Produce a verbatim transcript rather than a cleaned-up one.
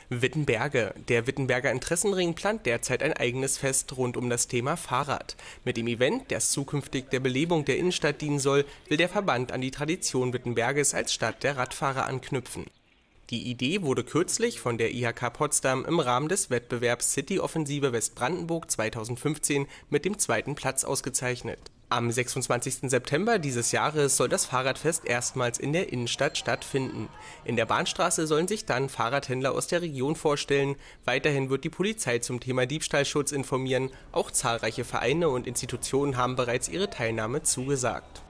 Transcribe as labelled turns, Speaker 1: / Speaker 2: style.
Speaker 1: Wittenberge. Der Wittenberger Interessenring plant derzeit ein eigenes Fest rund um das Thema Fahrrad. Mit dem Event, das zukünftig der Belebung der Innenstadt dienen soll, will der Verband an die Tradition Wittenberges als Stadt der Radfahrer anknüpfen. Die Idee wurde kürzlich von der I H K Potsdam im Rahmen des Wettbewerbs City-Offensive Westbrandenburg zweitausendfünfzehn mit dem zweiten Platz ausgezeichnet. Am sechsundzwanzigsten September dieses Jahres soll das Fahrradfest erstmals in der Innenstadt stattfinden. In der Bahnstraße sollen sich dann Fahrradhändler aus der Region vorstellen. Weiterhin wird die Polizei zum Thema Diebstahlschutz informieren. Auch zahlreiche Vereine und Institutionen haben bereits ihre Teilnahme zugesagt.